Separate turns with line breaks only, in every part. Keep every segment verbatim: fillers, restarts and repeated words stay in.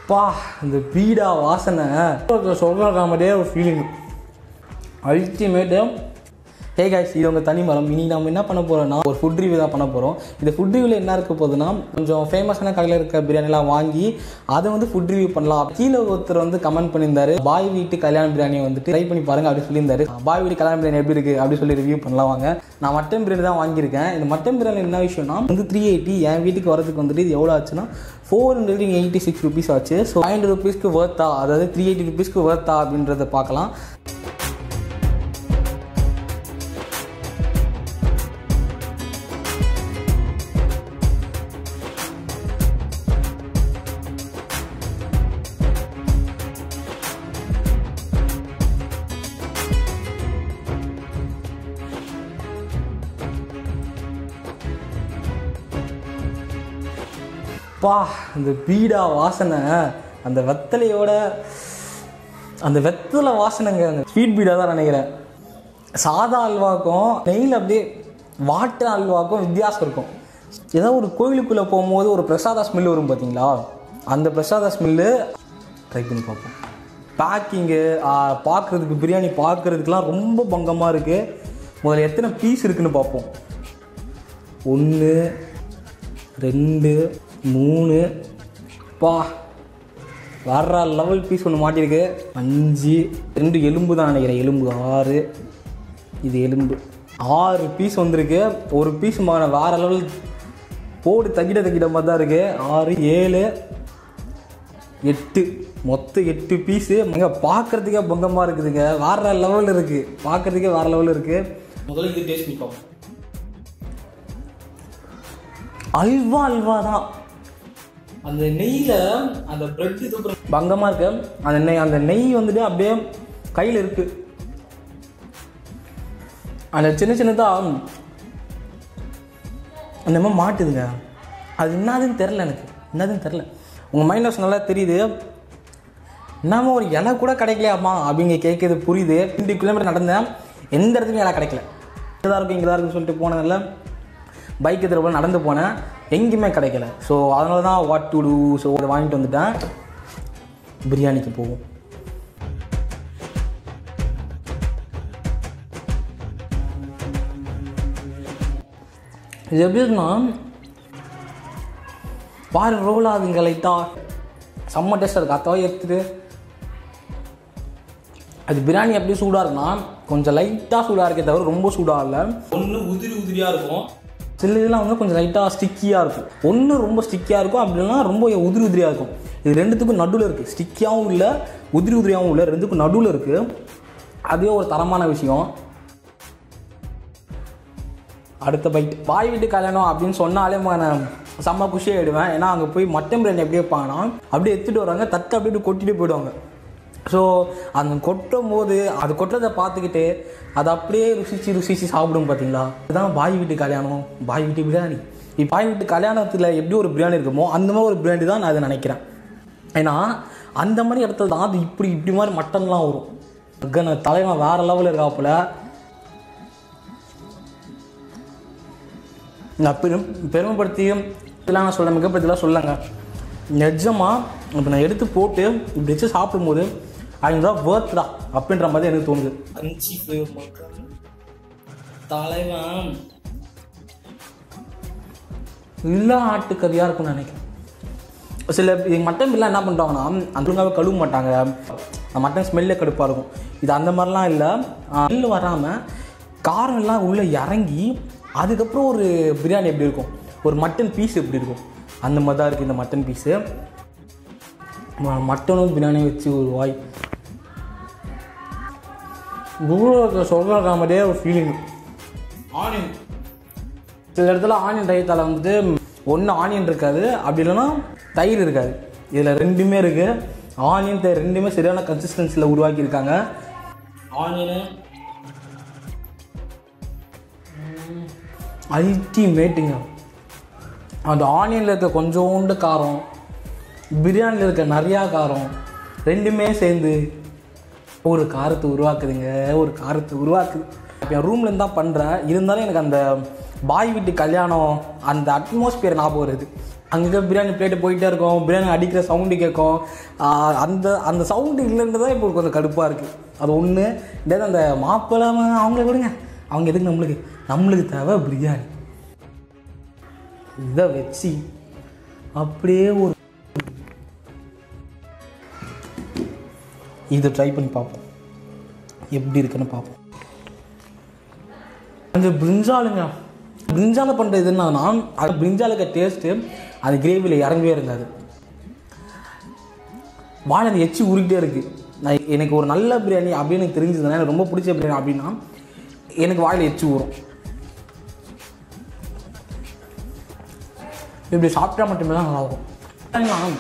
பா இந்த பீடா வாசனை சொல்கிற மாதிரியே ஒரு ஃபீலிங் அல்டிமேட்டு. ஹே கைஸ், இது உங்கள் தனி மரம். இனி நம்ம என்ன பண்ண போகிறோம்னா ஒரு ஃபுட் ரிவ்யூ தான் பண்ண போகிறோம். இந்த ஃபுட் ரிவ்யூவில் என்ன இருக்க போகுதுன்னா, கொஞ்சம் ஃபேமஸான கடையில் இருக்க பிரியாணிலாம் வாங்கி அதை வந்து ஃபுட் ரிவ்யூ பண்ணலாம். கீழே ஒருத்தர் வந்து கமெண்ட் பண்ணியிருந்தாரு, பாய் வீட்டு கல்யாண பிரியாணியை வந்துட்டு ட்ரை பண்ணி பாருங்க அப்படின்னு சொல்லியிருந்தாரு. பாய் வீட்டு கல்யாண பிரியாணி எப்படி இருக்குது அப்படின்னு சொல்லி ரிவ்யூ பண்ணலாம் வாங்க. நான் மட்டன் பிரியாணி தான் வாங்கியிருக்கேன். இந்த மட்டன் பிரியாணி என்ன விஷயம்னா வந்து த்ரீ எயிட்டி என் வீட்டுக்கு வரதுக்கு வந்துட்டு இது எவ்வளோ ஆச்சுன்னா four hundred eighty six rupees ஆச்சு. ஸோ ஃபைவ் ஹண்ட்ரட் ருபீஸ்க்கு வர்த்தா, அதாவது த்ரீ எயிட்டி ருபீஸ்க்கு வர்த்தா அப்படின்றத பார்க்கலாம். பா இந்த பீடா வாசனை, அந்த வெத்தலையோட அந்த வெத்தலை வாசனைங்க, அந்த ஸ்வீட் பீடா தான் நினைக்கிறேன். சாதா அல்வாக்கும் நெய்யில் அப்படியே வாட்டர் அல்வாக்கும் வித்தியாசம் இருக்கும். ஏதோ ஒரு கோயிலுக்குள்ளே போகும்போது ஒரு பிரசாத ஸ்மெல் வரும் பார்த்தீங்களா, அந்த பிரசாத ஸ்மெல்லு ட்ரை பண்ணி பார்ப்போம். பேக்கிங்கு பார்க்குறதுக்கு, பிரியாணி பார்க்குறதுக்கெலாம் ரொம்ப பங்கமாக இருக்குது. முதல்ல எத்தனை பீஸ் இருக்குதுன்னு பார்ப்போம். ஒன்று, ரெண்டு, மூணு, பா வர்ற லெவல் பீஸ் ஒன்று மாட்டியிருக்கு. அஞ்சு, ரெண்டு எலும்பு தான் நினைக்கிறேன், எலும்பு ஆறு, இது எலும்பு ஆறு பீஸ் வந்திருக்கு. ஒரு பீஸ் மான வேறு லெவல் போடு தக்கிட தக்கிட மாதிரி தான் இருக்குது. ஆறு, ஏழு, எட்டு, மொத்தம் எட்டு பீஸு. இங்கே பார்க்குறதுக்கே பங்கமாக இருக்குதுங்க, வேறு லெவலில் இருக்குது, பார்க்குறதுக்கே வேறு லெவலில் இருக்குது. முதல்ல இது டேஸ்ட் பண்ணி பார்ப்போம். அல்வா அல்வா தான். அந்த நெய்யில் அந்த பிரெட் இது பங்கமாக இருக்கு. அந்த நெய் அந்த நெய் வந்துட்டு அப்படியே கையில் இருக்கு. அந்த சின்ன சின்னதாக அந்த மாதிரி மாட்டுதுங்க. அது என்னதுன்னு தெரில, எனக்கு என்னதுன்னு தெரில. உங்கள் மைண்ட் வாஷ் நல்லா தெரியுது. என்னமோ ஒரு இலை கூட கிடைக்கலையாம்மா அப்படிங்க கேட்குறது புரியுது. ரெண்டு கிலோமீட்டர் நடந்தேன், எந்த இடத்துலையும் இலை கிடைக்கல. இங்கே தான் இருக்கும் இங்கே தான் இருக்குன்னு சொல்லிட்டு போனதில்ல, பைக் எடுத்துகிட்டு நடந்து போனேன், எங்கேயுமே கிடைக்கல. ஸோ அதனால தான் வாட் டு டூ, ஸோ அதை வாங்கிட்டு வந்துட்டேன். பிரியாணிக்கு போவோம். இது எப்படின்னா பாரு ரோல் ஆகுதுங்க லைட்டாக, செம்ம டேஸ்ட்டாக இருக்குது. அத்தவா எடுத்துட்டு அது பிரியாணி எப்படி சூடாக இருக்குன்னா கொஞ்சம் லைட்டாக சூடாக இருக்கே தவிர ரொம்ப சூடாக இல்லை. ஒன்று உதிரி உதிரியாக இருக்கும், சில இதெல்லாம் வந்து கொஞ்சம் லைட்டாக ஸ்டிக்கியாக இருக்கும். ஒன்று ரொம்ப ஸ்டிக்கியாக இருக்கும், அப்படின்னா ரொம்ப உதிரி உதிரியாக இருக்கும். இது ரெண்டுத்துக்கும் நடுவில் இருக்குது, ஸ்டிக்கியாகவும் இல்லை உதிரி உதிரியாகவும் இல்லை, ரெண்டுக்கும் நடுவில் இருக்குது. அதுவே ஒரு தரமான விஷயம். அடுத்த பைட் பாய் வீட்டு கல்யாணம் அப்படின்னு சொன்னாலே நான் செம்ம குஷியாக ஆகிடுவேன். ஏன்னா அங்கே போய் மட்டன் பிரியாணி எப்படி வைப்பாங்கன்னா அப்படியே எடுத்துகிட்டு வராங்க, தட்டு அப்படியே கொட்டிட்டு போயிடுவாங்க. ஸோ அந்த கொட்டும் போது அது கொட்டுறதை பார்த்துக்கிட்டு அதை அப்படியே ருசிச்சு ருசிச்சு சாப்பிடும் பார்த்தீங்களா, இதுதான் பாய் வீட்டு கல்யாணம், பாய் வீட்டு பிரியாணி. இப்போ பாய் வீட்டு கல்யாணத்தில் எப்படி ஒரு பிரியாணி இருக்குமோ அந்த மாதிரி ஒரு பிரியாணி தான் நான் அதை நினைக்கிறேன். ஏன்னா அந்த மாதிரி இடத்துல தான் அது இப்படி இப்படி மாதிரி மட்டன்லாம் வரும். அக்கன தலைவன் வேறு லெவலில் இருக்காப்புல. நான் பெரும் பெருமைப்படுத்தியும் இதெல்லாம் நான் சொல்ல மிகப்படுத்திலாம் சொல்லலைங்க. நிஜமாக இப்போ நான் எடுத்து போட்டு இப்படி வச்சு சாப்பிடும்போது அதுதான் வேர்த் தான் அப்படின்ற மாதிரி எனக்கு தோணுது. அஞ்சு தலைவன் இல்லை ஆட்டுக்கறியாக இருக்கும்னு நினைக்கிறேன். சில மட்டன் பில்லாம் என்ன பண்ணுறாங்கன்னா அந்த கழுவ மாட்டாங்க, மட்டன் ஸ்மெல்லே கடுப்பாக இருக்கும். இது அந்த மாதிரிலாம் இல்லை, ஸ்மெல்லு வராமல் காரம் எல்லாம் உள்ளே இறங்கி அதுக்கப்புறம் ஒரு பிரியாணி எப்படி இருக்கும், ஒரு மட்டன் பீஸ் எப்படி இருக்கும் அந்த மாதிரி தான் இருக்குது இந்த மட்டன் பீஸு. மட்டனும் பிரியாணி வச்சு ஒரு வாய் கூகுளில் சொல்கிற மாதிரியே ஒரு ஃபீலிங். ஆனியன் சில இடத்துல ஆனியன் தயிர்த்தால் வந்துட்டு ஒன்று ஆனியன் இருக்காது, அப்படி இல்லைன்னா தயிர் இருக்காது. இதில் ரெண்டுமே இருக்குது. ஆனியன் தயிர் ரெண்டுமே சரியான கன்சிஸ்டன்சியில் உருவாக்கியிருக்காங்க. ஆனியனு அல்டிமேட்டுங்க. அந்த ஆனியனில் இருக்க கொஞ்சோண்டு காரம், பிரியாணியில் இருக்க நிறையா காரம், ரெண்டுமே சேர்ந்து ஒரு காரத்தை உருவாக்குதுங்க, ஒரு காரத்தை உருவாக்குது. என் ரூம்லேருந்து தான் பண்ணுறேன், இருந்தாலும் எனக்கு அந்த பாய் வீட்டு கல்யாணம் அந்த அட்மாஸ்பியர் ஞாபகம் வருது. அங்கே பிரியாணி பிளேட்டு போயிட்டே இருக்கும், பிரியாணி அடிக்கிற சவுண்டு கேட்கும். அந்த அந்த சவுண்டு இல்லைன்னு தான் இப்போ கொஞ்சம் கடுப்பாக இருக்குது. அது ஒன்று. இதே அந்த மாப்பிள்ளை அவங்கள விடுங்க, அவங்க எதுக்கு நம்மளுக்கு நம்மளுக்கு தேவை பிரியாணி. இதை வச்சு அப்படியே ஒரு இதை ட்ரை பண்ணி பார்ப்போம், எப்படி இருக்குன்னு பார்ப்போம். அந்த பிரிஞ்சாலுங்க, பிரிஞ்சாலை பண்ணுறது என்னன்னா, அது பிரிஞ்சாலுக்கு டேஸ்ட்டு அது கிரேவியில் இறங்கவே இருக்காது. வாழை அந்த எச்சி உருக்கிட்டே இருக்குது. நான் எனக்கு ஒரு நல்ல பிரியாணி அப்படின்னு எனக்கு தெரிஞ்சதுன்னா, எனக்கு ரொம்ப பிடிச்ச பிரியாணி அப்படின்னா எனக்கு வாயில் எச்சி ஊறும். இப்படி சாப்பிட்டா மட்டுமே தான் நல்லாயிருக்கும்.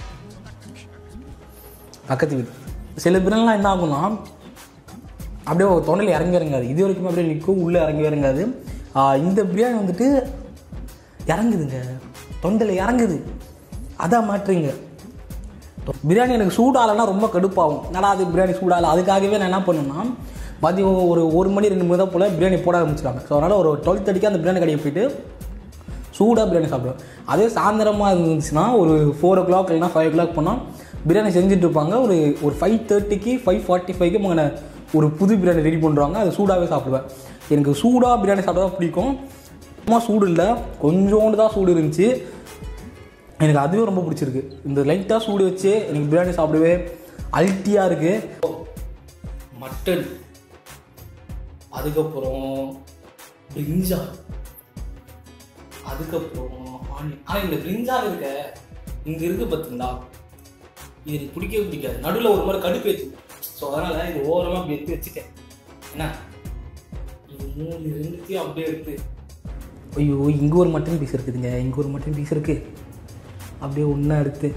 பக்கத்து வீடு சில பிரியாணிலாம் என்ன ஆகும்னா அப்படியே தொண்டையில் இறங்கி இறங்காது, இது வரைக்குமே அப்படியே நிற்கும், உள்ளே இறங்கி இறங்காது. இந்த பிரியாணி வந்துட்டு இறங்குதுங்க, தொண்டையில் இறங்குது. அதான் மாட்டுறீங்க. பிரியாணி எனக்கு சூடாலைன்னா ரொம்ப கடுப்பாகும். என்னடா அது பிரியாணி சூடாலை. அதுக்காகவே நான் என்ன பண்ணுன்னா, மதியம் ஒரு ஒரு மணி ரெண்டு மணி தான் போல் பிரியாணி போட ஆரம்பிச்சிட்டாங்க. ஸோ அதனால் ஒரு டுவெல் தேர்ட்டிக்கு அந்த பிரியாணி கடையை போய்ட்டு சூடாக பிரியாணி சாப்பிடுவேன். அதே சாயந்தரமாக இருந்துச்சுன்னா ஒரு ஃபோர் ஓ கிளாக் இல்லைனா ஃபைவ் ஓ கிளாக் போனால் பிரியாணி செஞ்சுட்டு இருப்பாங்க. ஒரு ஒரு ஃபைவ் தேர்ட்டிக்கு ஃபைவ் ஃபார்ட்டி ஃபைவ்க்கு மகனை ஒரு புது பிரியாணி ரெடி பண்ணுறாங்க. அது சூடாகவே சாப்பிடுவேன். எனக்கு சூடாக பிரியாணி சாப்பிட தான் பிடிக்கும். சும்மா சூடு இல்லை, கொஞ்சோண்டு தான் சூடு இருந்துச்சு. எனக்கு அதுவே ரொம்ப பிடிச்சிருக்கு. இந்த லைட்டாக சூடு வச்சு எனக்கு பிரியாணி சாப்பிடவே அல்ட்டியாக இருக்குது. மட்டன், அதுக்கப்புறம் பிரிஞ்சால், அதுக்கப்புறம் ஆனியன். ஆனால் இந்த பிரிஞ்சால் இருக்க இங்கே இருக்குது பார்த்தீங்களா, இது எனக்கு பிடிக்கவே பிடிக்காது. நடுவில் ஒரு மாதிரி கடுப்பு வச்சு. ஸோ அதனால் இது ஓரமாக அப்படி எடுத்து வச்சுட்டேன். என்ன இது மூணு ரெண்டுத்தையும் அப்படியே எடுத்து, ஐயோ இங்கே ஒரு மட்டன் பீஸ் இருக்குதுங்க, இங்கே ஒரு மட்டன் பீஸ் இருக்குது, அப்படியே ஒன்றா எடுத்து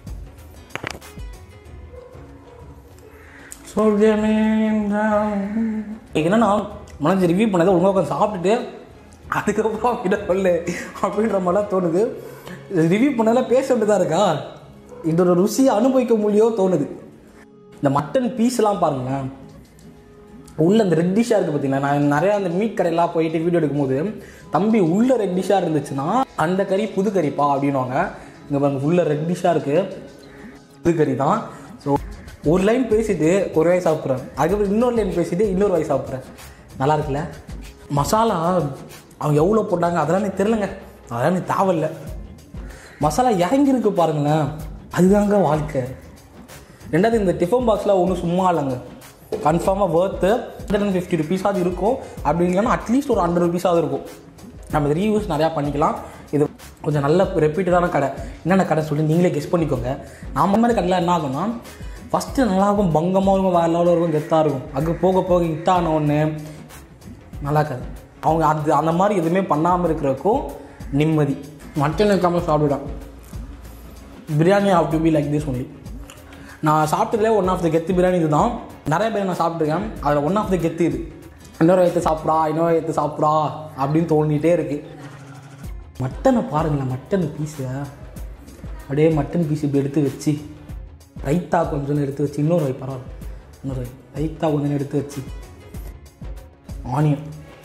என்னன்னா மனசு ரிவ்யூ பண்ணதை ஒழுங்காக உட்காந்து சாப்பிட்டுட்டு அதுக்கப்புறம் அவங்கிட்ட சொல்லு அப்படின்ற மாதிரிலாம் தோணுது. ரிவ்யூ பண்ணதெல்லாம் பேச வேண்டியதாக தான் இருக்கா, இதோட ருசியை அனுபவிக்க முடியோ தோணுது. இந்த மட்டன் பீஸ்லாம் பாருங்களேன், உள்ள அந்த ரெட்டிஷாக இருக்குது பார்த்தீங்களா. நான் நிறையா அந்த மீட் கடையெல்லாம் போயிட்டு வீடியோ எடுக்கும்போது, தம்பி உள்ள ரெட்டிஷாக இருந்துச்சுன்னா அந்த கறி புது கறிப்பா அப்படின்வாங்க. இங்கே பாருங்க உள்ள ரெட்டிஷாக இருக்குது, புது கறி தான். ஸோ ஒரு லைன் பேசிட்டு ஒரு வாய் சாப்பிட்றேன், அதுக்கப்புறம் இன்னொரு லைன் பேசிட்டு இன்னொரு வாய் சாப்பிட்றேன். நல்லா இருக்குல்ல. மசாலா அவங்க எவ்வளோ போட்டாங்க அதெல்லாம் எனக்கு தெரிலங்க, அதெல்லாம் எனக்கு தேவையில்லை. மசாலா இறங்கியிருக்கு பாருங்களேன், அதுதாங்க வாழ்க்கை. ரெண்டாவது இந்த டிஃபன் பாக்ஸில் ஒன்றும் சும்மா இல்லைங்க, கன்ஃபார்மாக ஒர்த்து ஹண்ட்ரட் அண்ட் ஃபிஃப்டி ருபீஸாவது இருக்கும். அப்படி இல்லைன்னா அட்லீஸ்ட் ஒரு ஹண்ட்ரட் ருபீஸாவது இருக்கும். நம்ம இது ரீயூஸ் நிறையா பண்ணிக்கலாம். இது கொஞ்சம் நல்ல ரெப்யூட்டடான கடை. என்னென்ன கடை சொல்லி நீங்களே கெஸ் பண்ணிக்கோங்க. நம்ம மாதிரி கடையில் என்ன ஆகும்னா, ஃபஸ்ட்டு நல்லாயிருக்கும், பங்கமாக இருக்கும், வேறு லெவலில் இருக்கும், கெத்தாக இருக்கும். அங்கே போக போக ஹிட்டான ஒன்று நல்லா இருக்காது. அவங்க அது அந்த மாதிரி எதுவுமே பண்ணாமல் இருக்கிறதுக்கும் நிம்மதி. மட்டன் இருக்காமல் சாப்பிடுவேன். Biryani have to be like this only. நான் சாப்பிட்டதுலே ஒன் ஆஃப் த கெத்து பிரியாணி இது தான். நிறைய பேர் நான் சாப்பிட்ருக்கேன், அதில் ஒன் ஆஃப் த கெத்து இது. இன்னொரு வயத்து சாப்பிடா இன்னொரு வயத்து சாப்பிடா அப்படின்னு தோண்டிகிட்டே இருக்குது. மட்டனை பாருங்களேன், மட்டன் பீஸை அப்படியே மட்டன் பீஸ் இப்படி எடுத்து வச்சு, ரைத்தா கொஞ்சம் எடுத்து வச்சு, இன்னொரு வை பரவாயில்ல, இன்னொரு வை ரைத்தா கொஞ்சம் எடுத்து வச்சு, ஆனியன்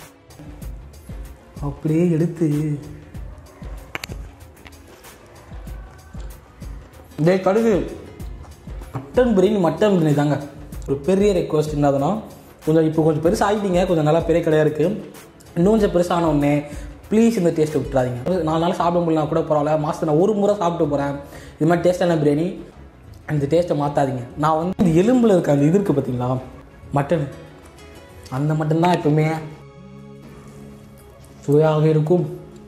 அப்படியே எடுத்து இதே கடுகு. மட்டன் பிரியாணி மட்டன் பிரியாணி தாங்க. ஒரு பெரிய ரெக்வஸ்ட் என்னதுன்னா, கொஞ்சம் இப்போ கொஞ்சம் பெருசாக ஆகிட்டீங்க, கொஞ்சம் நல்லா பெரிய கடையாக இருக்குது. இன்னும் கொஞ்சம் பெருசான ஒன்று ப்ளீஸ் இந்த டேஸ்ட்டை விட்டுறாதீங்க. நாலு நாள் சாப்பிட முடியலனா கூட பரவாயில்ல, மாதத்தில் நான் ஒரு முறை சாப்பிட்டு போகிறேன். இது மாதிரி டேஸ்ட்டான பிரியாணி, அந்த டேஸ்ட்டை மாற்றாதீங்க. நான் வந்து இந்த எலும்பில் இருக்க அந்த இது இருக்குது பார்த்தீங்களா, மட்டன், அந்த மட்டன் தான் எப்பவுமே சுவையாக இருக்கும்.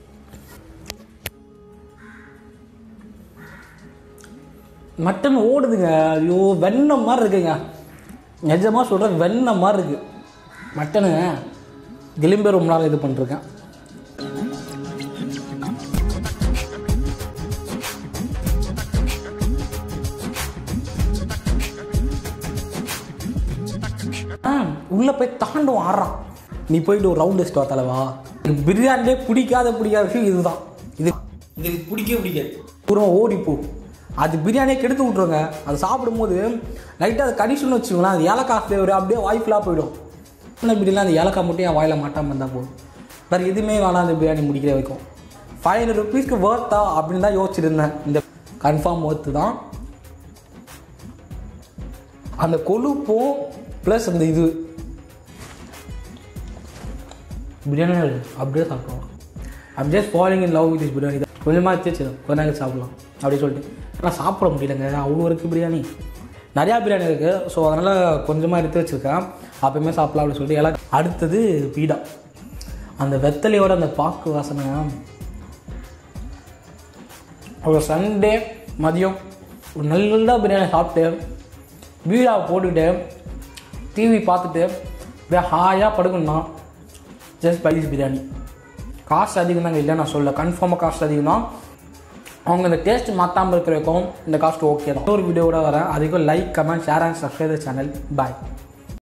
மட்டன் ஓடுதுங்க, ஐயோ வெண்ணெய் மாதிரி இருக்குங்க, நிஜமாக சொல்கிறேன் வெண்ணெய் மாதிரி இருக்குது மட்டனு. எலும்பே ரொம்ப நாள் இது பண்ணிருக்கேன். உள்ளே போய் தாண்டும் ஆடுறான். நீ போயிட்டு ஒரு ரவுண்ட் வச்சுட்டு வா தலைவா. பிரியாணிலே பிடிக்காத பிடிக்காத விஷயம் இதுதான். இது இது பிடிக்கவே பிடிக்காது. பூர்வம் ஓடிப்போ, அது பிரியாணியே கெடுத்து விட்ருங்க. அது சாப்பிடும்போது லைட்டாக அதை கடிஷன் வச்சுக்கோங்களேன், அது ஏலக்காய் ஃப்ளேவர் அப்படியே வாய்ஃபுல்லாக போயிடும். ஆனால் பிரியாணி அந்த ஏலக்காய் மட்டும் என் வாயில் மாட்டாமல் இருந்தால் போதும், வேறு எதுவுமே வேணாம் அந்த பிரியாணி முடிக்கிற வைக்கும். ஃபைவ் ஹண்ட்ரட் ருபீஸ்க்கு ஒர்த்தா அப்படின்னு தான் யோசிச்சுருந்தேன். இந்த கன்ஃபார்ம் ஒர்த்து தான். அந்த கொழுப்பும் ப்ளஸ் அந்த இது பிரியாணி அப்படியே சாப்பிடுவோம். I'm just following in love with this biryani. கொஞ்சமாக வச்சு கொஞ்ச நாங்கள் சாப்பிட்லாம் அப்படின்னு சொல்லிட்டு. ஆனால் சாப்பிட முடியலங்க, அவ்வளோ இருக்குது பிரியாணி. நிறையா பிரியாணி இருக்குது. ஸோ அதனால் கொஞ்சமாக எடுத்து வச்சுருக்கேன், அப்போயுமே சாப்பிட்லாம் அப்படின்னு சொல்லிட்டு. எல்லாம் அடுத்தது பீடா. அந்த வெத்தலையோட அந்த பாக்கு வாசனை. ஒரு சண்டே மதியம் ஒரு நல்ல பிரியாணி சாப்பிட்டு பீடாவை போட்டுக்கிட்டு டிவி பார்த்துட்டு அப்படியே ஹாயாக படுக்கணும்னா ஜஸ்ட் பை திஸ் பிரியாணி. காசு அதிகம் தாங்க, இல்லை நான் சொல்ல, கன்ஃபார்மாக காசு அதிகம் தான். அவங்க இந்த டேஸ்ட் மாற்றாமல் இருக்கிற வரைக்கும் இந்த காஸ்ட் ஓகே தான். ஒரு வீடியோவோட வரேன். அதுக்கும் like, comment, share and subscribe the channel. Bye.